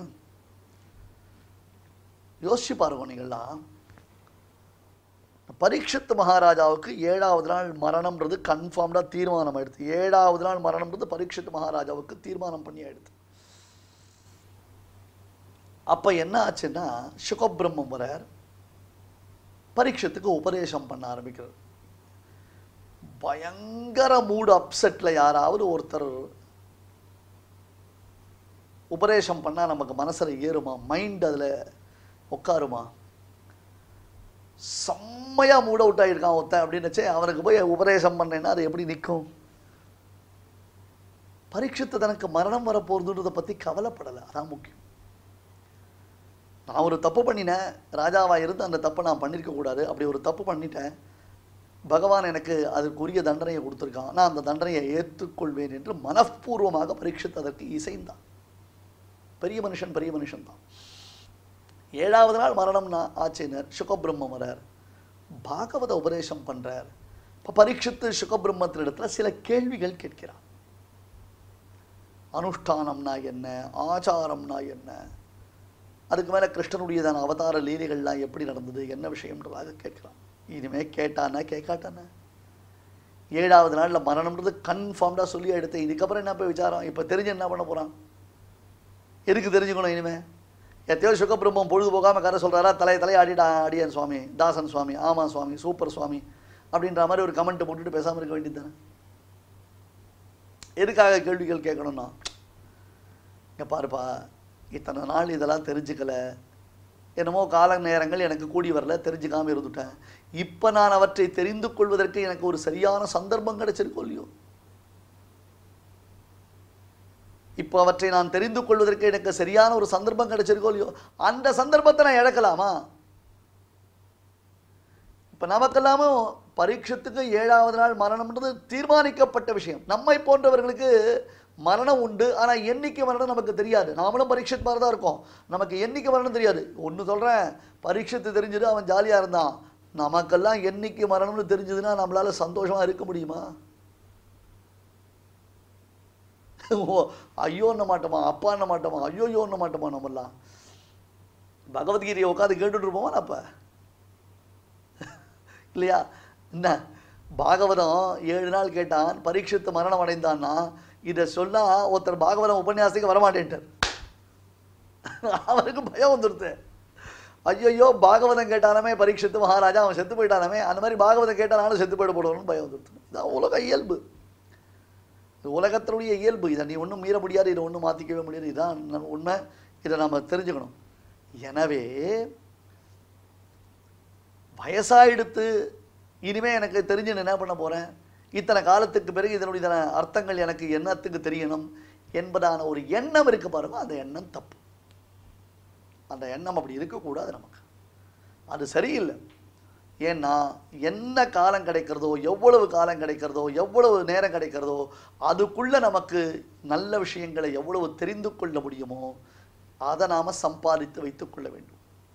யோசிச்சு பாருங்க. நீங்கள்லாம் பரீட்சித் மகாராஜாவுக்கு 7வது நாள் மரணம்ன்றது கன்ஃபார்ம்டாக தீர்மானம் ஆயிடுது. 7வது நாள் மரணம்ன்றது பரீட்சித் மகாராஜாவுக்கு தீர்மானம் பண்ணி ஆயிடுது. அப்போ என்ன ஆச்சுன்னா, சுகபிரம்மம் வரார், பரீட்சத்துக்கு உபதேசம் பண்ண ஆரம்பிக்கிறார். பயங்கர மூடு அப்செட்டில் யாராவது ஒருத்தர் உபதேசம் பண்ணால் நமக்கு மனசில் ஏறுமா? மைண்ட் அதில் உட்காருமா? செம்மையாக மூட் அவுட் ஆகியிருக்கான் ஒருத்தன் அப்படின்னுச்சே, அவனுக்கு போய் உபதேசம் பண்ணேன்னா அது எப்படி நிற்கும்? பரீட்சித்து தனக்கு மரணம் வரப்போகிறதுன்றதை பற்றி கவலைப்படலை. அதான் முக்கியம். நான் ஒரு தப்பு பண்ணினேன், ராஜாவாக இருந்து அந்த தப்பை நான் பண்ணியிருக்கக்கூடாது. அப்படி ஒரு தப்பு பண்ணிட்டேன், பகவான் எனக்கு அதற்குரிய தண்டனையை கொடுத்துருக்கான், நான் அந்த தண்டனையை ஏற்றுக்கொள்வேன் என்று மனப்பூர்வமாக பரீட்சித்து அதற்கு இசைந்தான். பெரிய மனுஷன் தான். 7வது நாள் மரணம்னா ஆச்சினர் சுகபிரம்மம் வரார், பாகவத உபதேசம் பண்ணுறார். இப்போ பரீட்சித்து சுகபிரம்மத்தினிடத்தில் சில கேள்விகள் கேட்கிறார். அனுஷ்டானம்னா என்ன, ஆச்சாரம்னா என்ன, அதுக்கு மேலே கிருஷ்ணனுடையதான அவதார லீலைகள்லாம் எப்படி நடந்தது, என்ன விஷயம்ன்றதாக கேட்குறான். இனிமேல் கேட்டானா கேட்காட்டானா? 7வது நாளில் மரணம்ன்றது கன்ஃபார்ம்டாக சொல்லி எடுத்து, இதுக்கப்புறம் என்ன போய் விசாரம்? இப்போ தெரிஞ்சு என்ன பண்ண போகிறான்? எதுக்கு தெரிஞ்சுக்கணும் இனிமேல்? எத்தையோ சுகபிரம்மம் பொழுது போகாமல் கதை சொல்கிறாரா, தலையை அடியன் சுவாமி, தாசன் சுவாமி, ஆமாம் சுவாமி, சூப்பர் சுவாமி அப்படின்ற மாதிரி ஒரு கமெண்ட் போட்டுட்டு பேசாமல் இருக்க வேண்டியது தானே? எதுக்காக கேள்விகள் கேட்கணும்னா, இங்கே பாருப்பா, இத்தனை நாள் இதெல்லாம் தெரிஞ்சுக்கலை, என்னமோ கால நேரங்கள் எனக்கு கூடி வரல, தெரிஞ்சுக்காமல் இருந்துட்டேன். இப்போ நான் அவற்றை தெரிந்து கொள்வதற்கு எனக்கு ஒரு சரியான சந்தர்ப்பம் கிடைச்சிருக்கோ இல்லையோ? இப்போ அவற்றை நான் தெரிந்து கொள்வதற்கு எனக்கு சரியான ஒரு சந்தர்ப்பம் கிடைச்சிருக்கோ இல்லையோ? அந்த சந்தர்ப்பத்தை நான் இழக்கலாமா? இப்போ நமக்கெல்லாமும் பரீட்சத்துக்கு 7வது நாள் மரணம்ன்றது தீர்மானிக்கப்பட்ட விஷயம். நம்மை போன்றவர்களுக்கு மரணம் உண்டு, ஆனால் எண்ணிக்கை மரணம் நமக்கு தெரியாது. நாமளும் பரீட்சித் மாதிரி தான் இருக்கோம், நமக்கு எண்ணிக்கை மரணம் தெரியாது. ஒன்று சொல்கிறேன், பரீட்சித்து தெரிஞ்சுட்டு அவன் ஜாலியாக இருந்தான். நமக்கெல்லாம் எண்ணிக்கை மரணம்னு தெரிஞ்சதுன்னா நம்மளால் சந்தோஷமாக இருக்க முடியுமா? ஐயோன்ன மாட்டோமா, அப்பான்ன மாட்டோமா, ஐயோயோன்ன மாட்டோமா? நம்மெல்லாம் பகவத்கீதையை உட்காந்து கேட்டுட்டு இருப்போமா அப்போ இல்லையா? என்ன பாகவதம் 7 நாள் கேட்டான், பரீட்சித்து மரணம் அடைந்தான்னா இதை சொன்னால் ஒருத்தர் பாகவதம் உபன்யாசத்துக்கு வரமாட்டேன்ட்டார். அவருக்கு பயம் வந்துடுது. ஐயோ பாகவதம் கேட்டாலுமே பரீட்சித்து மகாராஜா அவன் செத்து போயிட்டாலுமே, அந்த மாதிரி பாகவதம் கேட்டாலும் செத்து போயிட போடணும்னு பயம் வந்துடுது. இதான் உலக இயல்பு, உலகத்தினுடைய இயல்பு. இதை நீ ஒன்றும் மீற முடியாது, இதை ஒன்றும் மாற்றிக்கவே முடியாது. இதுதான் உண்மை, இதை நம்ம தெரிஞ்சுக்கணும். எனவே வயசாகிடுத்து, இனிமேல் எனக்கு தெரிஞ்சு என்ன பண்ண போகிறேன், இத்தனை காலத்துக்கு பிறகு இதனுடைய அர்த்தங்கள் எனக்கு என்னத்துக்கு தெரியணும் என்பதான ஒரு எண்ணம் இருக்கு பாருங்க, அந்த எண்ணம் தப்பு. அந்த எண்ணம் அப்படி இருக்கக்கூடாது நமக்கு, அது சரியில்லை. ஏன்னா என்ன காலம் கிடைக்கிறதோ, எவ்வளவு காலம் கிடைக்கிறதோ, எவ்வளவு நேரம் கிடைக்கிறதோ, அதுக்குள்ளே நமக்கு நல்ல விஷயங்களை எவ்வளவு தெரிந்து கொள்ள முடியுமோ அதை நாம் சம்பாதித்து வைத்துக் கொள்ள வேண்டும்.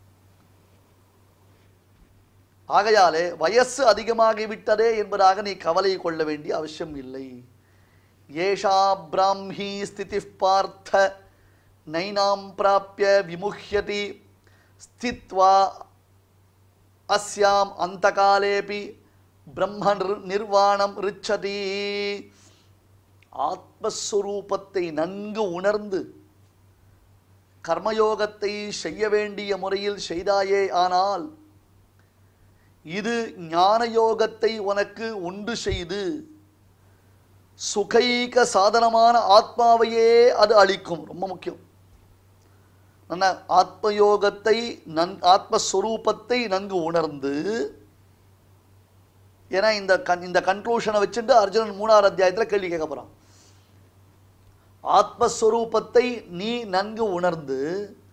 ஆகையாலே வயசு அதிகமாகிவிட்டதே என்பதாக நீ கவலை கொள்ள வேண்டிய அவசியம் இல்லை. ஏஷா பிராமி ஸ்திதி பார்த்த நைனாம் பிராப்ய விமுஹ்யதி ஸ்தித்வா அஸ்யாம் அந்தகாலேபி பிரம்ம நிர்வாணம் ரிச்சதி. ஆத்மஸ்வரூபத்தை நன்கு உணர்ந்து கர்மயோகத்தை செய்ய வேண்டிய முறையில் செய்தாயே ஆனால் இது ஞான யோகத்தை உனக்கு உண்டு செய்து சுகைக சாதனமான ஆத்மாவையே அது அளிக்கும். ரொம்ப முக்கியம். ஆத்மயோகத்தை ஆத்மஸ்வரூபத்தை நன்கு உணர்ந்து, ஏன்னா இந்த கன்க்ளூஷனை வச்சுட்டு அர்ஜுனன் 3வது அத்தியாயத்தில் கேள்வி கேட்க போறான். ஆத்மஸ்வரூபத்தை நீ நன்கு உணர்ந்து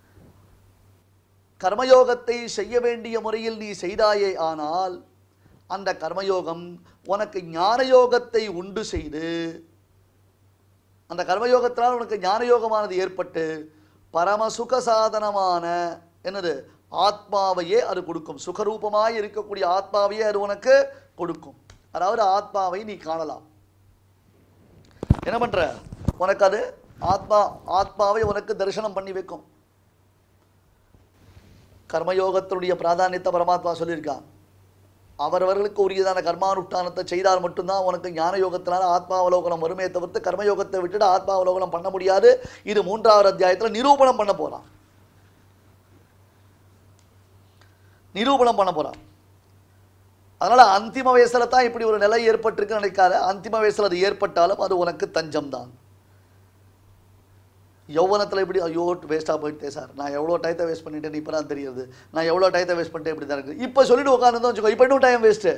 கர்மயோகத்தை செய்ய வேண்டிய முறையில் நீ செய்தாயே ஆனால் அந்த கர்மயோகம் உனக்கு ஞான யோகத்தை உண்டு செய்து, அந்த கர்மயோகத்தினால் உனக்கு ஞான யோகமானது ஏற்பட்டு பரமசுக சாதனமான என்னது ஆத்மாவையே அது கொடுக்கும். சுகரூபமாய் இருக்கக்கூடிய ஆத்மாவையே அது உனக்கு கொடுக்கும். அதாவது ஆத்மாவை நீ காணலாம். என்ன பண்ற? உனக்கு அது ஆத்மாவை உனக்கு தரிசனம் பண்ணி வைக்கும். கர்மயோகத்தினுடைய பிராதானியத்தை பரமாத்மா சொல்லியிருக்கான். அவரவர்களுக்கு உரியதான கர்மானுஷ்டானத்தை செய்தால் மட்டும்தான் உனக்கு ஞான யோகத்தினால ஆத்மாவலோகனம் வருமே தவிர்த்து கர்மயோகத்தை விட்டுட்டு ஆத்மாவலோகனம் பண்ண முடியாது. இது 3வது அத்தியாயத்தில் நிரூபணம் பண்ண போறான். அதனால அந்திம வயசுல தான் இப்படி ஒரு நிலை ஏற்பட்டிருக்கு நினைக்காத. அந்திம வயசுல அது ஏற்பட்டாலும் அது உனக்கு தஞ்சம் தான். யௌவனத்தில் இப்படி ஐயோ வேஸ்ட்டாக போயிட்டே சார், நான் எவ்வளோ டயத்தை வேஸ்ட் பண்ணிட்டேன்னு இப்போ தான் தெரியுது, நான் எவ்வளோ டயத்தை வேஸ்ட் பண்ணிட்டேன் இப்படி தான் இருக்குது. இப்போ சொல்லிட்டு உட்காந்துருந்தோம் வச்சுக்கோ, இப்போ இன்னும் டைம் வேஸ்ட்டு.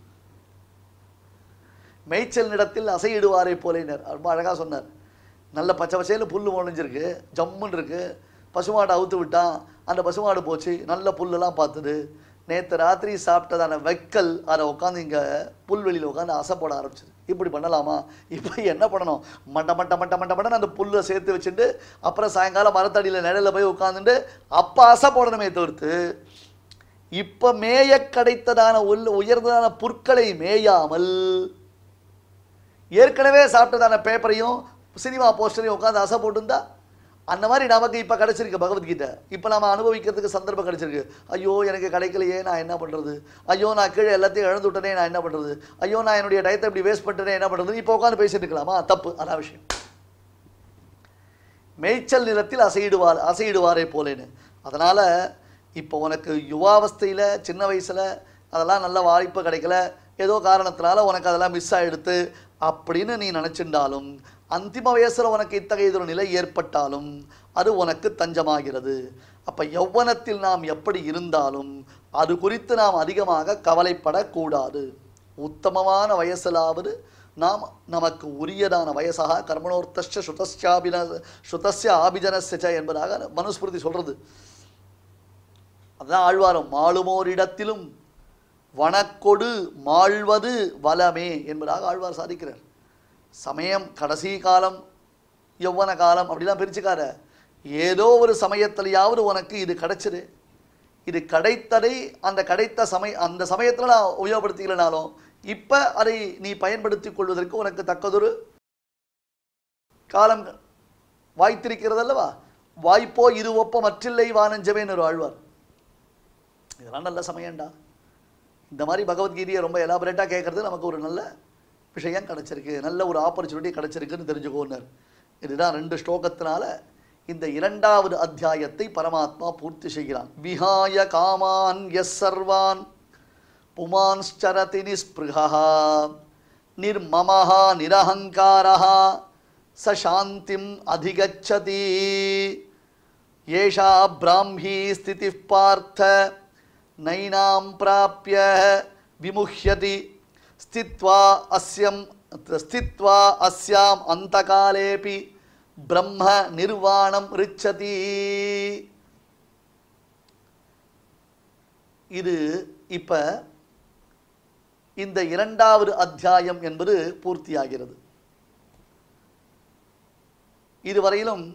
மேய்ச்சல் நிலத்தில் அசையிடுவாரை போலேனர் ரொம்ப அழகாக சொன்னார். நல்ல பச்சை பச்சையில் புல் முளைஞ்சிருக்கு, ஜம்முன்னு இருக்குது. பசுமாடை அவுத்து விட்டான், அந்த பசுமாடு போச்சு, நல்ல புல்லெல்லாம் பார்த்துது. நேற்று ராத்திரி சாப்பிட்டதான வைக்கல் அதை உட்காந்து இங்கே புல்வெளியில் உட்காந்து அசை போட ஆரம்பிச்சிது. இப்படி பண்ணலாமா? இப்போ என்ன பண்ணணும்? மட்டன்னு அந்த புல்லை சேர்த்து வச்சுட்டு அப்புறம் சாயங்காலம் மரத்தடியில் நிழலில் போய் உட்காந்துட்டு அப்போ அசை போடணுமே தவிர்த்து இப்போ மேய கிடைத்ததான உயர்ந்ததான புற்களை மேயாமல் ஏற்கனவே சாப்பிட்டதான பேப்பரையும் சினிமா போஸ்டரையும் உட்காந்து அசை போட்டுருந்தா அந்த மாதிரி நமக்கு இப்போ கிடச்சிருக்கு பகவத்கீதை. இப்போ நம்ம அனுபவிக்கிறதுக்கு சந்தர்ப்பம் கிடச்சிருக்கு. ஐயோ எனக்கு கிடைக்கலையே, நான் என்ன பண்ணுறது? ஐயோ நான் கீழே எல்லாத்தையும் இழந்து விட்டனே, நான் என்ன பண்ணுறது? ஐயோ நான் என்னுடைய டயத்தை இப்படி வேஸ்ட் பண்ணிட்டேனே, என்ன பண்ணுறது? இப்போ உட்காந்து பேசிட்டு இருக்கலாமா? தப்பு. அதான் விஷயம். மேய்ச்சல் நிலத்தில் அசையிடுவாரே போலேன்னு. அதனால் இப்போ உனக்கு யுவாவஸ்தையில் சின்ன வயசில் அதெல்லாம் நல்ல வாய்ப்பு கிடைக்கல, ஏதோ காரணத்தினால உனக்கு அதெல்லாம் மிஸ் ஆகிடுத்து அப்படின்னு நீ நினச்சிருந்தாலும் அந்திம வயசில் உனக்கு இத்தகைய ஒரு நிலை ஏற்பட்டாலும் அது உனக்கு தஞ்சமாகிறது. அப்போ யௌவனத்தில் நாம் எப்படி இருந்தாலும் அது குறித்து நாம் அதிகமாக கவலைப்படக்கூடாது. உத்தமமான வயசிலாவது நாம் நமக்கு உரியதான வயசாக கர்மணோர்த்தஸ்ய ஸ்ருதஸ்ய ஆபிஜனஸ்ய என்பதாக மனுஸ்மிருதி சொல்கிறது. அதுதான் ஆழ்வாரம். மாளுமோரிடத்திலும் வனக்கொடு மாழ்வது வலமே என்பதாக ஆழ்வார் சாதிக்கிறார். சமயம் கடைசி காலம் யௌவன காலம் அப்படிலாம் பிரிச்சுக்கார. ஏதோ ஒரு சமயத்திலையாவது உனக்கு இது கிடைச்சிரு. இது கிடைத்ததை அந்த சமயத்தில் நான் உபயோகப்படுத்திக்கலனாலும் இப்போ அதை நீ பயன்படுத்தி கொள்வதற்கு உனக்கு தக்கதொரு காலம் வாய்த்திருக்கிறது அல்லவா? வாய்ப்போ இது ஒப்ப மற்றில்லை வானஞ்சமேன்னு ஒரு ஆழ்வார். இதெல்லாம் நல்ல சமயம்டா. இந்த மாதிரி பகவத்கீதையை ரொம்ப எலாபரேட்டாக கேட்கறது நமக்கு ஒரு நல்ல விஷயம் கிடச்சிருக்கு, நல்ல ஒரு ஆப்பர்ச்சுனிட்டி கிடச்சிருக்குன்னு தெரிஞ்சுக்கோன்னார். இதுதான் 2 ஸ்லோகத்தினால இந்த 2வது அத்தியாயத்தை பரமாத்மா பூர்த்தி செய்கிறான். விஹாய காமான் யஸ் சர்வான் புமான்ஸ்சரதி நிஸ்பிருஹா நிர்மமஹா நிரஹங்காரஹா ச சாந்திம் அதிகச்சதி ஏஷா பிராம்ஹி ஸ்திதிஃ பார்த்த நைனாம் பிராப்ய விமுஹ்யதி ஸ்தித்வா அஸ்யாம் அந்தகாலேபி பிரம்ம நிர்வாணம் ரிச்சதி. இது இப்ப இந்த 2வது அத்தியாயம் என்பது பூர்த்தியாகிறது. இதுவரையிலும்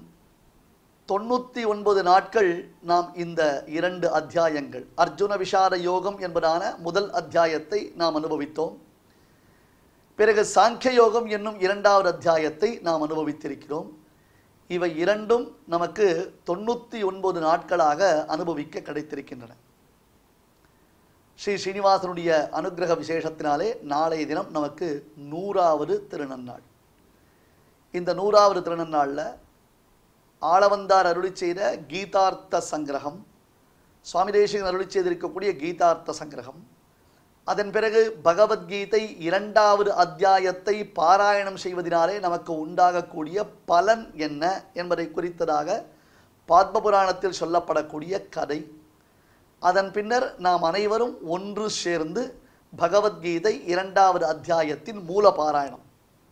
99 நாட்கள் நாம் இந்த 2 அத்தியாயங்கள் அர்ஜுன விஷாத யோகம் என்பதான முதல் அத்தியாயத்தை நாம் அனுபவித்தோம். பிறகு சாங்கிய யோகம் என்னும் 2வது அத்தியாயத்தை நாம் அனுபவித்திருக்கிறோம். இவை இரண்டும் நமக்கு 99 நாட்களாக அனுபவிக்க கிடைத்திருக்கின்றன. ஸ்ரீ ஸ்ரீனிவாசனுடைய அனுகிரக விசேஷத்தினாலே நாளைய தினம் நமக்கு 100வது திருநன்னாள். இந்த 100வது திருநன்னாளில் ஆளவந்தார் அருளி செய்த கீதார்த்த சங்கிரகம், சுவாமி தேசிகன் அருளி செய்திருக்கக்கூடிய கீதார்த்த சங்கிரகம், அதன் பிறகு பகவத்கீதை 2வது அத்தியாயத்தை பாராயணம் செய்வதனாலே நமக்கு உண்டாகக்கூடிய பலன் என்ன என்பதை குறித்ததாக பாத்மபுராணத்தில் சொல்லப்படக்கூடிய கதை, அதன் பின்னர் நாம் அனைவரும் ஒன்று சேர்ந்து பகவத்கீதை 2வது அத்தியாயத்தின் மூல பாராயணம்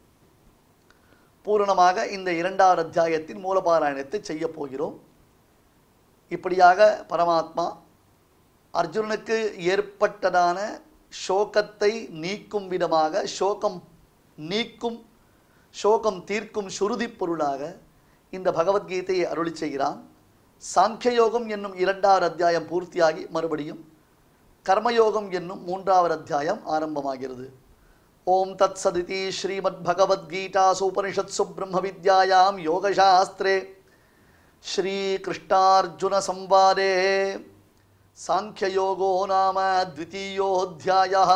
பூரணமாக இந்த 2வது அத்தியாயத்தின் மூல பாராயணத்தை செய்ய போகிறோம். இப்படியாக பரமாத்மா அர்ஜுனனுக்கு ஏற்பட்டதான சோகத்தை நீக்கும் விதமாக சோகம் தீர்க்கும் சுருதி பொருளாக இந்த பகவத்கீதையை அருளி செய்கிறான். சாங்கியயோகம் என்னும் 2வது அத்தியாயம் பூர்த்தியாகி மறுபடியும் கர்மயோகம் என்னும் 3வது அத்தியாயம் ஆரம்பமாகிறது. ओम तत्सदिति श्रीमद्भगवद्गीतासु उपनिषत्सु ब्रह्मविद्यायां योगशास्त्रे श्रीकृष्णार्जुनसंवादे सांख्ययोगो नाम द्वितीयोऽध्यायः।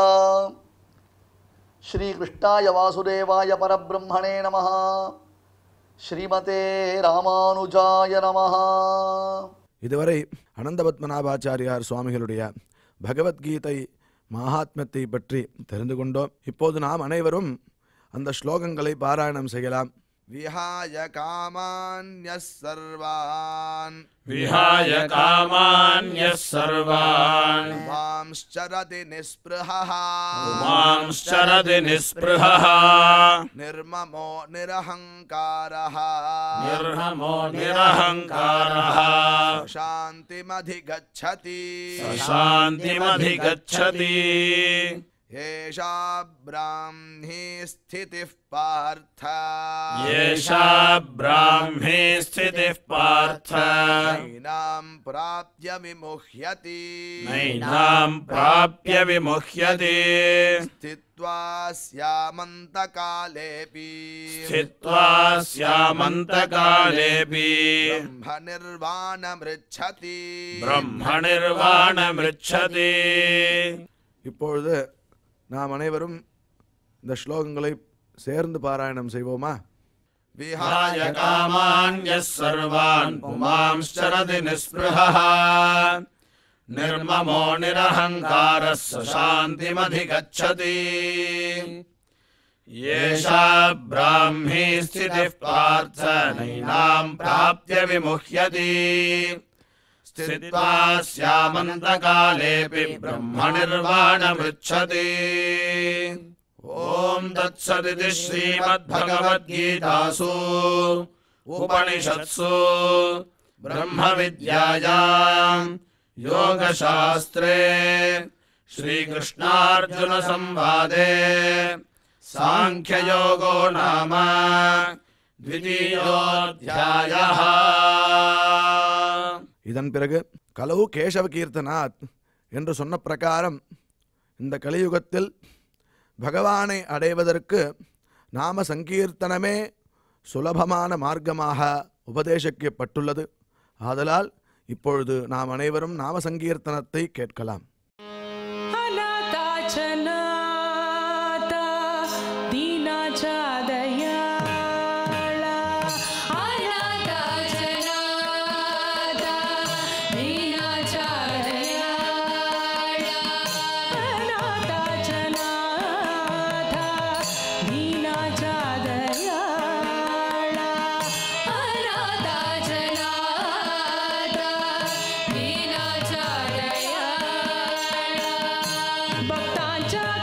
श्रीकृष्णाय वासुदेवाय परब्रह्मणे नमः। श्रीमते ராமானுஜாய நமः. இதுவரை அனந்தபத்மநாபாச்சாரியார் சுவாமிகளுடைய பகவத்கீதை மகாத்மியத்தை பற்றி தெரிந்து கொண்டோம். இப்போது நாம் அனைவரும் அந்த ஸ்லோகங்களை பாராயணம் செய்யலாம். விஹாய காமான்யஸ் சர்வான் विहाय कामान्यः सर्वान् மாம்ச்சரதி நிஸ்ப்ருஹः पुमांश्चरति निःस्पृहः நிர்மமோ நிரஹங்காரः निर्ममो निरहङ्कारः சாந்திமதிகச்சதி शान्तिमधिगच्छति ஏஷா ப்ராஹ்மி ஸ்திதிः பார்த்த येषा ब्राह्मी स्थितिः पार्थ நைனாம் பிராப்ய விமுஹ்யதி नैनां प्राप्य विमुह्यते ஸ்தித்வா ஸ்யாமந்தகாலேபி स्थित्वा स्यामन्तकालेऽपि பிரம்மநிர்வாணமிருச்சதி. ब्रह्मनिर्वाणमृच्छति। இப்பொழுது நாம் அனைவரும் இந்த ஸ்லோகங்களை சேர்ந்து பாராயணம் செய்வோமா? विहाय कामान्यः सर्वान् पुमांश्चरति निःस्पृहः निर्ममो निरहङ्कारः स शान्तिमधिगच्छति येषा ब्राह्मी स्थितिः पार्थ नैनां प्राप्य विमुह्यति स्थित्वा स्यामन्तकालेऽपि ब्रह्मनिर्वाणमृच्छति। ॐ तत्सदिति श्रीमद्भगवद्गीतासु उपनिषत्सु ब्रह्मविद्यायां योगशास्त्रे श्रीकृष्णार्जुनसंवादे सांख्ययोगो नाम द्वितीयोऽध्यायः। இதன் பிறகு கலவு கேசவ கீர்த்தனாத் என்று சொன்ன பிரகாரம் இந்த கலியுகத்தில் பகவானை அடைவதற்கு நாம சங்கீர்த்தனமே சுலபமான மார்க்கமாக உபதேசிக்கப்பட்டுள்ளது. ஆதலால் இப்பொழுது நாம் அனைவரும் நாம சங்கீர்த்தனத்தை கேட்கலாம். भक्तांच्या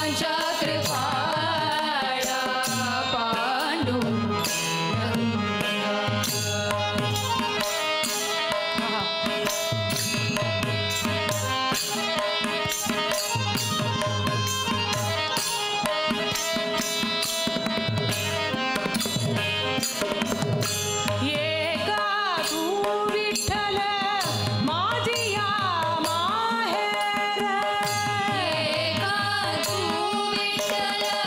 माझ्या कृपाळा पांडुरंगा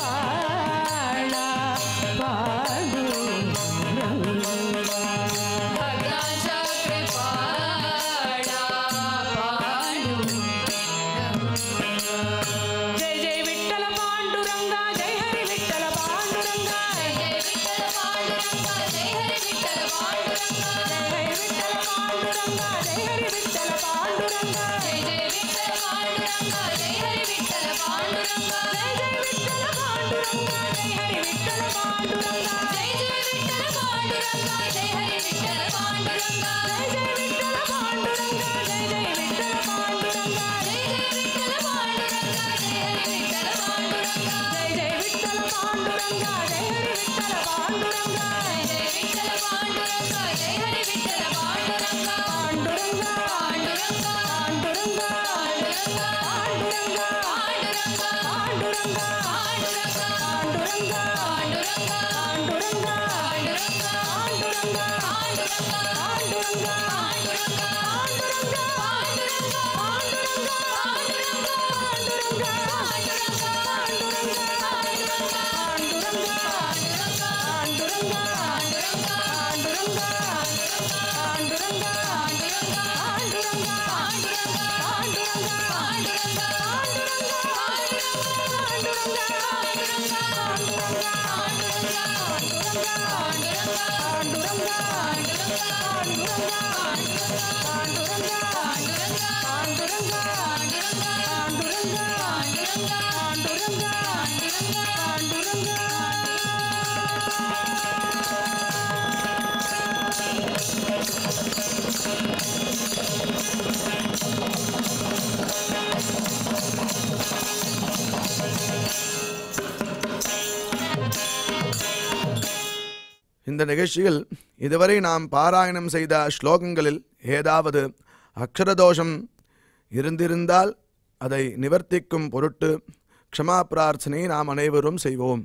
இந்த நிகழ்ச்சியில் இதுவரை நாம் பாராயணம் செய்த ஸ்லோகங்களில் ஏதாவது அக்ஷரதோஷம் இருந்திருந்தால் அதை நிவர்த்திக்கும் பொருட்டு க்ஷமா பிரார்த்தனை நாம் அனைவரும் செய்வோம்.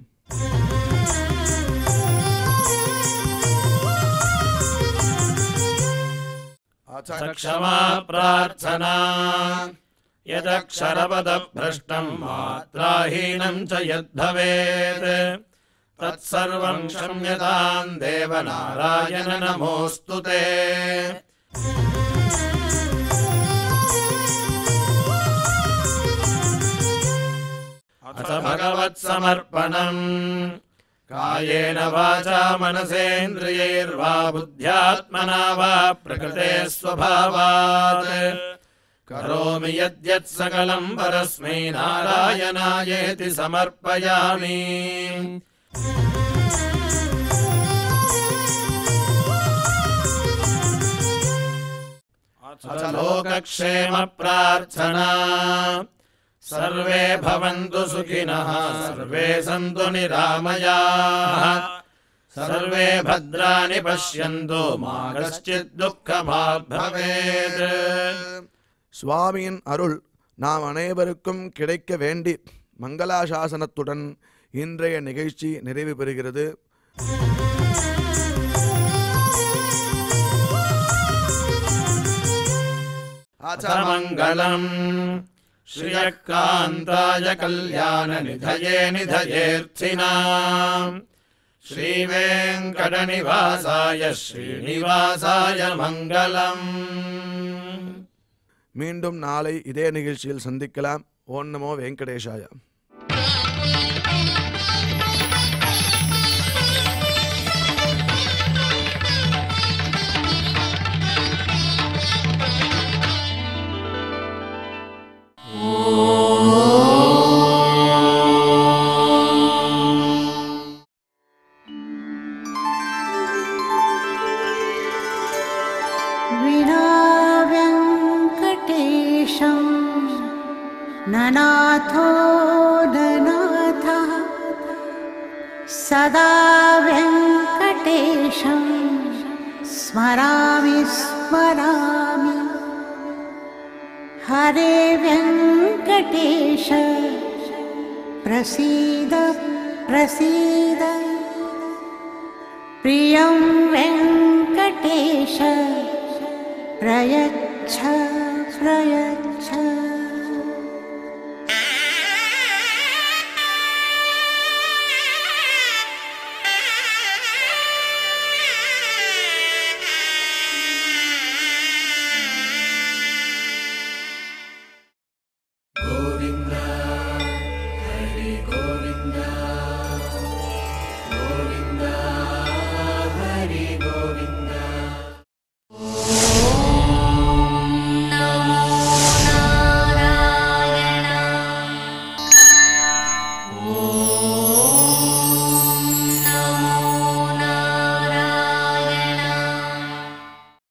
க்ஷமா பிரார்த்தனா யதக்ஷரபதப்ரஷ்டம் மாத்ராஹீனம் ச யத்பவேத் தத்சர்வம் க்ஷம்யதாம் தேவநாராயண நமோஸ்துதே. அத பகவத் சமர்ப்பணம் காயேன வாசா மனசேந்திரியைர்வா புத்யாத்மனா வா பிரகிருதே ஸ்வபாவாத் கரோமி யத்யத் சகலம் பரஸ்மை நாராயணாயேதி சமர்ப்பயாமி. அத லோகக்ஷேம பிரார்த்தனா சர்வே பவந்து சுகினः சர்வே சந்து நிராமயாः சர்வே பத்ராணி பஷ்யந்து மா கஷ்சித் துக்கமாத் பவேத். சுவாமியின் அருள் நாம் அனைவருக்கும் கிடைக்க வேண்டி மங்களாசாசனத்துடன் இன்றைய நிகழ்ச்சி நிறைவு பெறுகிறது. மங்களம் ஸ்ரீயக்காந்தாய கல்யாண நிதயே நிதயேர்த்தினாம் ஸ்ரீவேங்கடநிவாசாய ஸ்ரீனிவாசாய மங்களம். மீண்டும் நாளை இதே நிகழ்ச்சியில் சந்திக்கலாம். ஓம் நமோ வெங்கடேஷாய. ननाथो ननाथः सदा वेङ्कटेशं स्मरामि स्मरामि. हरे वेङ्कटेश प्रसीद प्रसीद. प्रियं वेङ्कटेश प्रयच्छ प्रयच्छ.